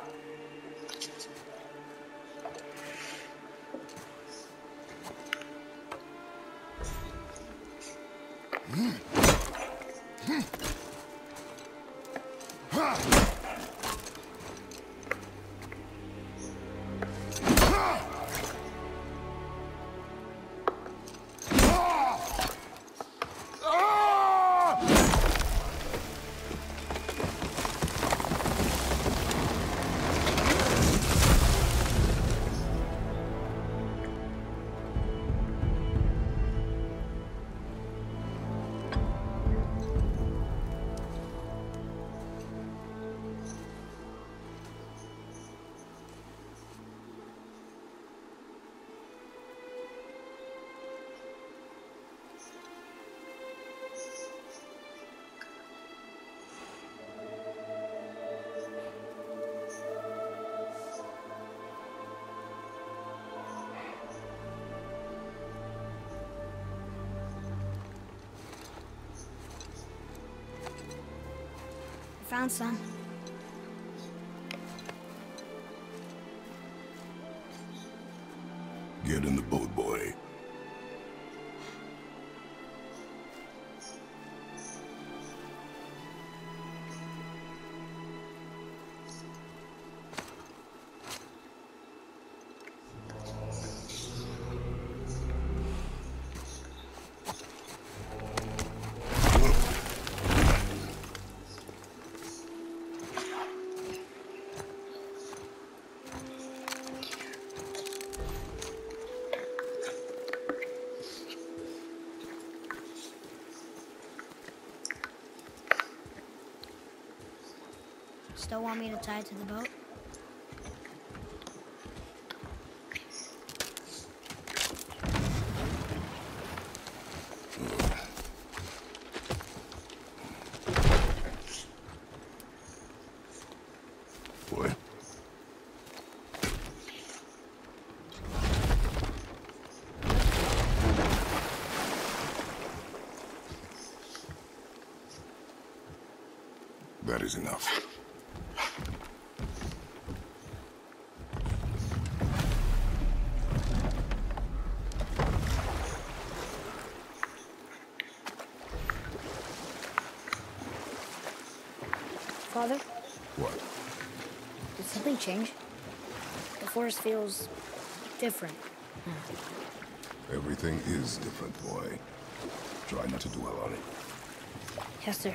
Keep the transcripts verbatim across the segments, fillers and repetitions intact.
Found some. Get in the boat, boy. Still want me to tie it to the boat? Boy. That is enough. Father? What? Did something change? The forest feels different. Everything is different, boy. Try not to dwell on it. Yes, sir.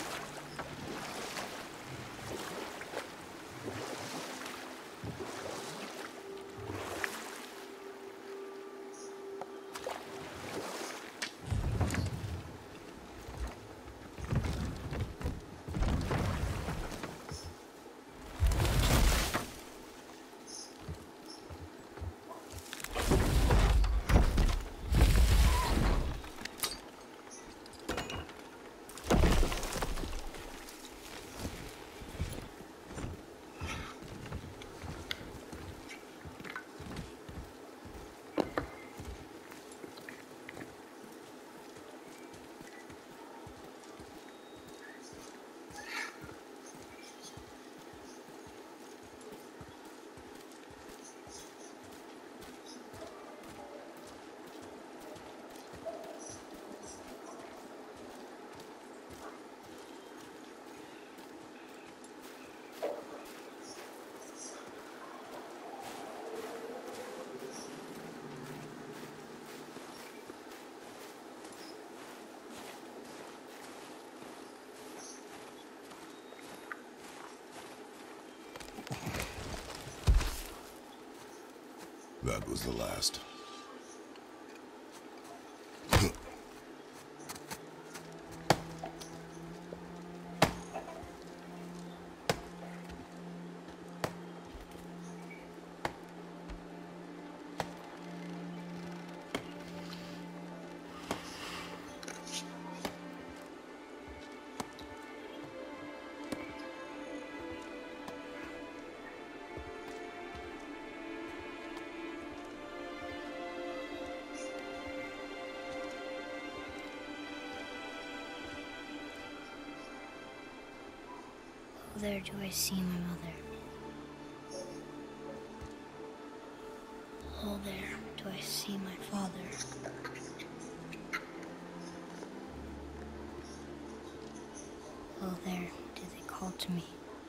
That was the last. There do I see my mother. Oh, there do I see my father. Oh, there do they call to me.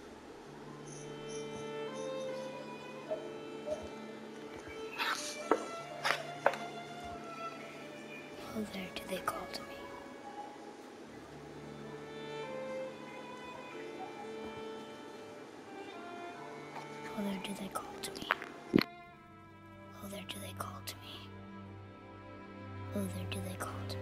Oh, there do they call to me. Oh, there do they call to me. Oh, there do they call to me. Oh, there do they call to me.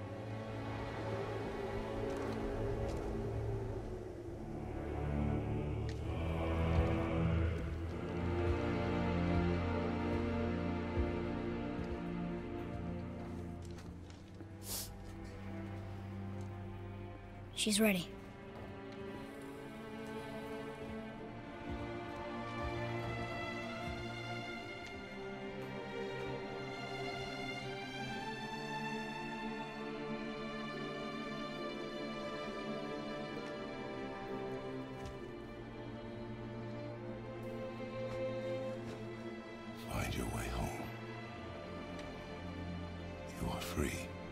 She's ready. Find your way home. You are free.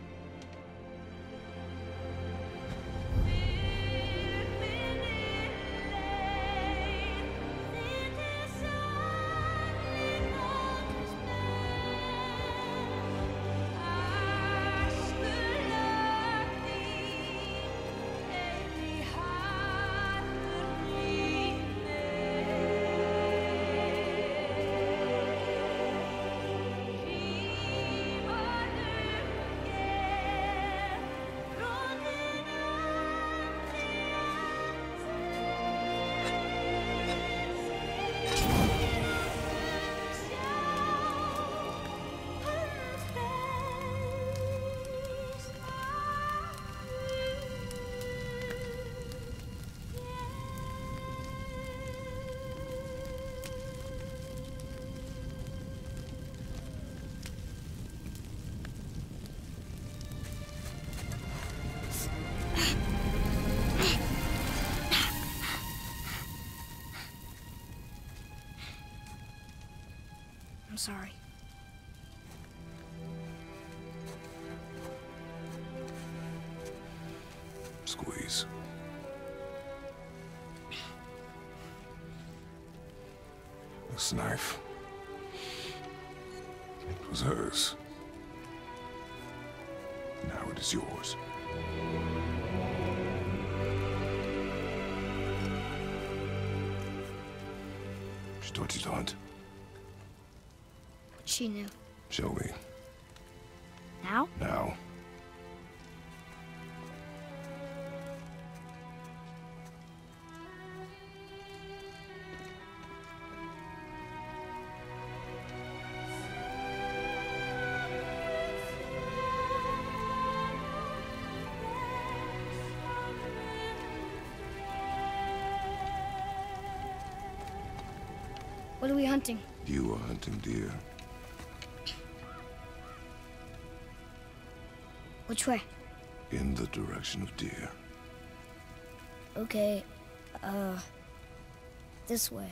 I'm sorry. Squeeze. This knife. It was hers. Now it is yours. She taught you to hunt. She knew. Show me. Now? Now. What are we hunting? You are hunting deer. Which way? In the direction of deer. Okay, uh, this way.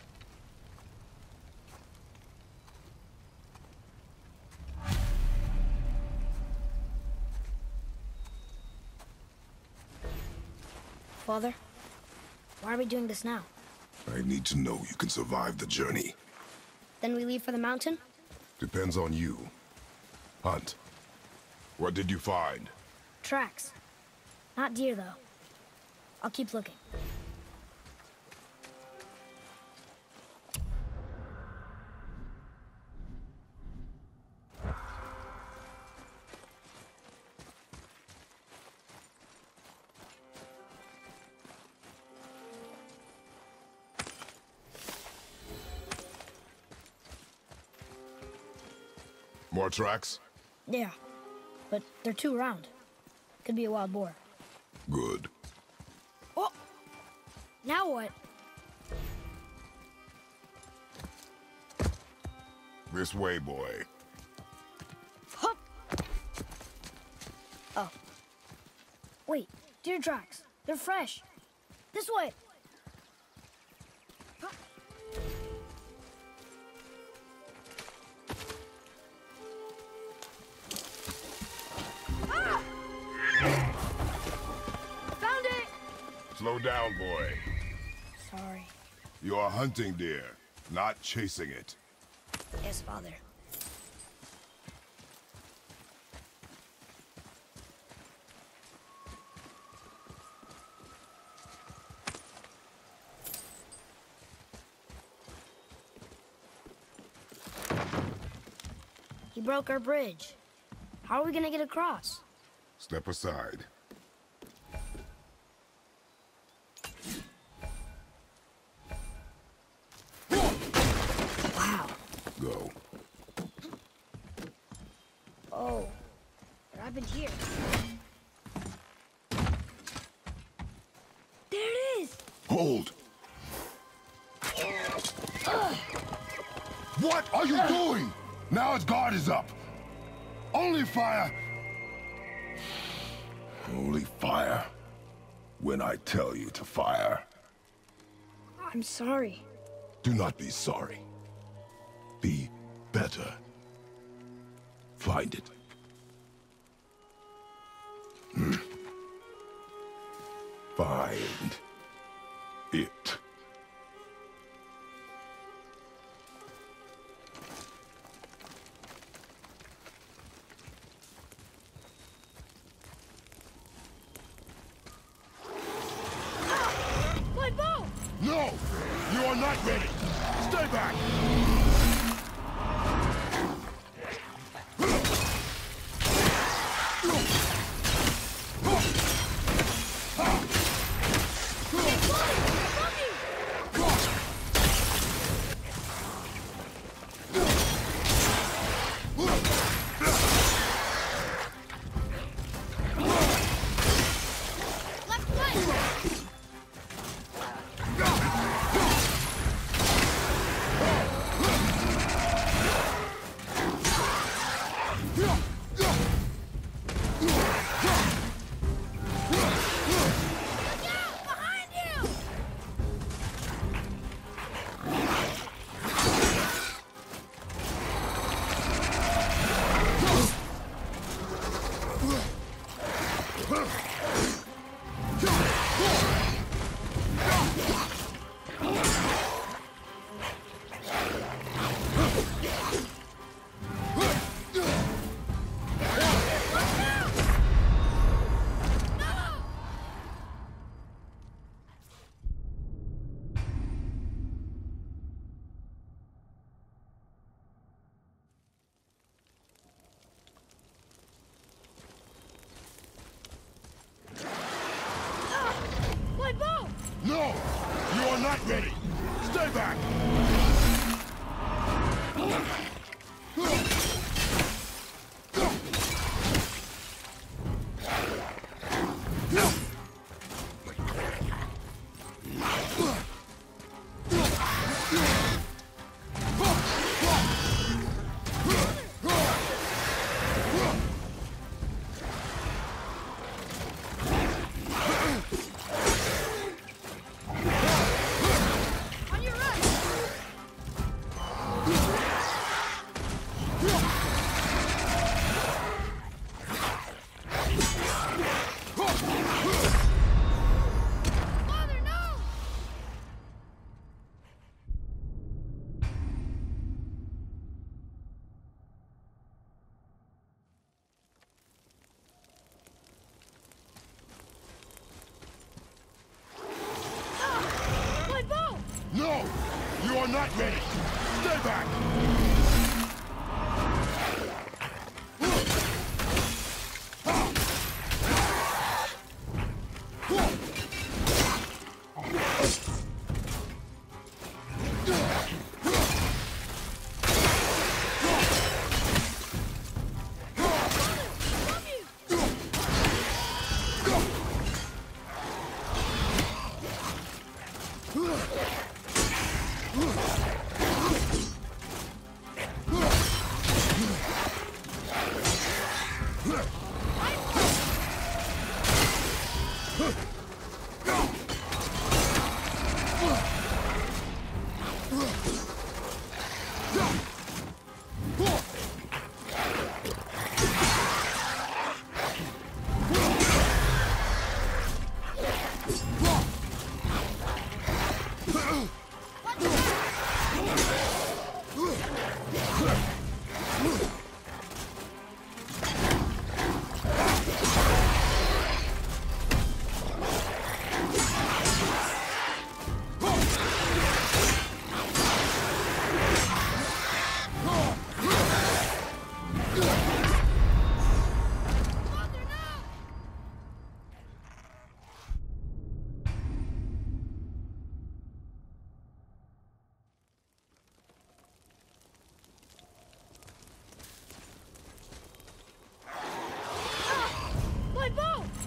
Father, why are we doing this now? I need to know you can survive the journey. Then we leave for the mountain? Depends on you. Hunt. What did you find? Tracks. Not deer, though. I'll keep looking. More tracks? Yeah, but they're too round. Could be a wild boar. Good. Oh! Now what? This way, boy. Hup! Oh. Wait, deer tracks. They're fresh. This way. Hup. Slow down, boy. Sorry. You are hunting deer, not chasing it. Yes, Father. He broke our bridge. How are we gonna get across? Step aside. Wow. Go. Oh, what happened here? There it is! Hold! What are you doing? Now its guard is up. Only fire. Only fire. When I tell you to fire. I'm sorry. Do not be sorry. Be better. Find it. Hmm. Find it. My bow! No! You are not ready! Stay back! My bow! No! You are not ready! Stay back! On your right! Father, no! My bow! No! You are not ready! Stay back!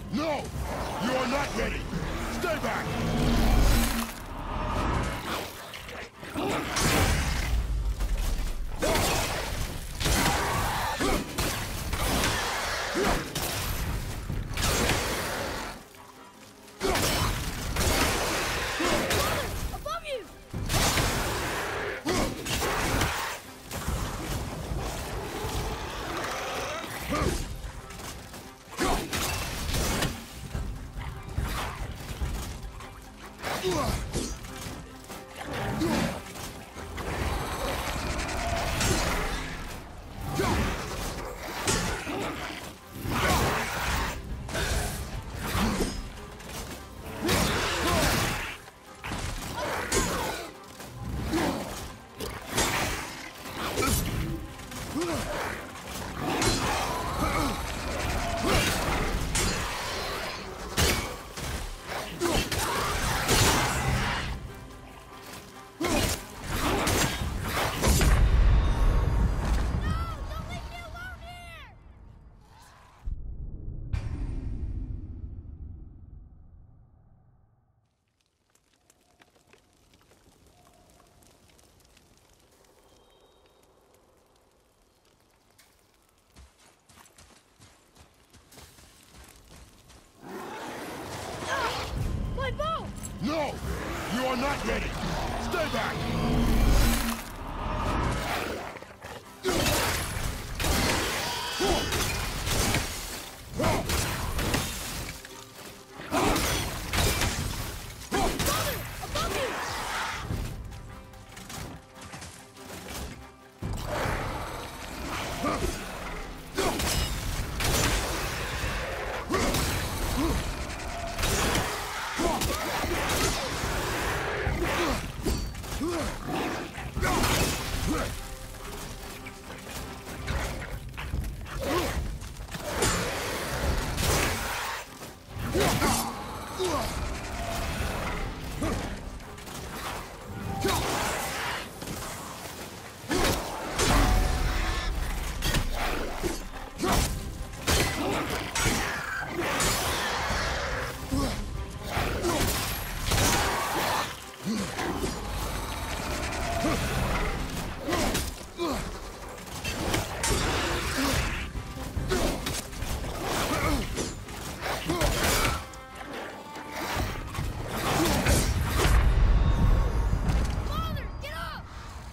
No! You are not ready! Stay back! Above you! My bow! No! You are not ready! Stay back! Father! Above you! Father, get up!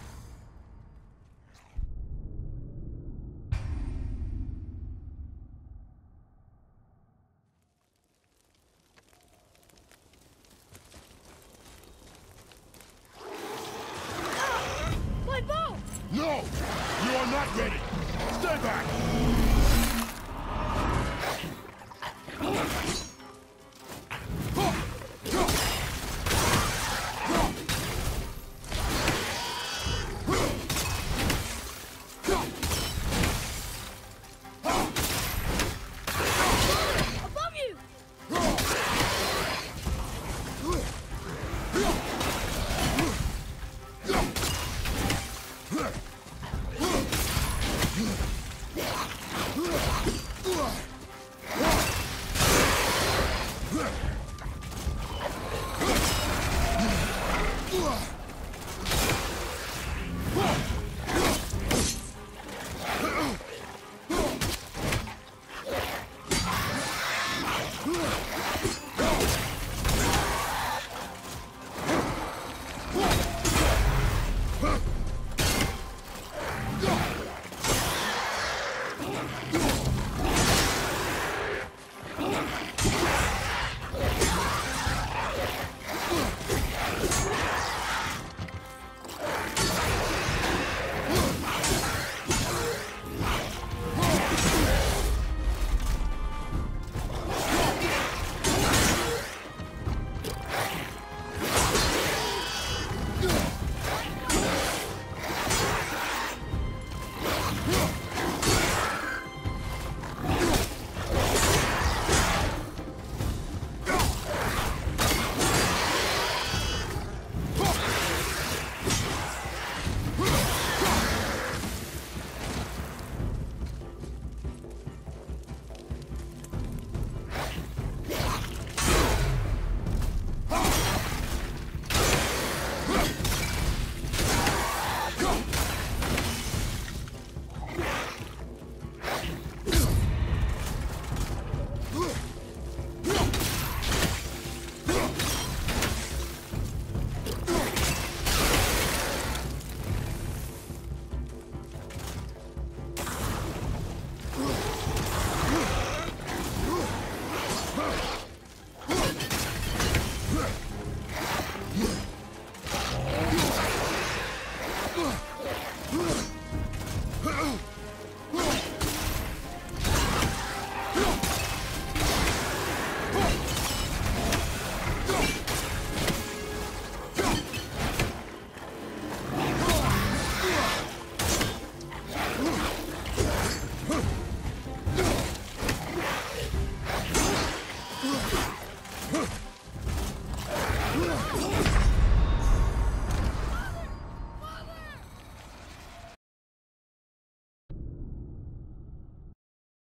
My bow! No! You are not ready! Stay back! Above you!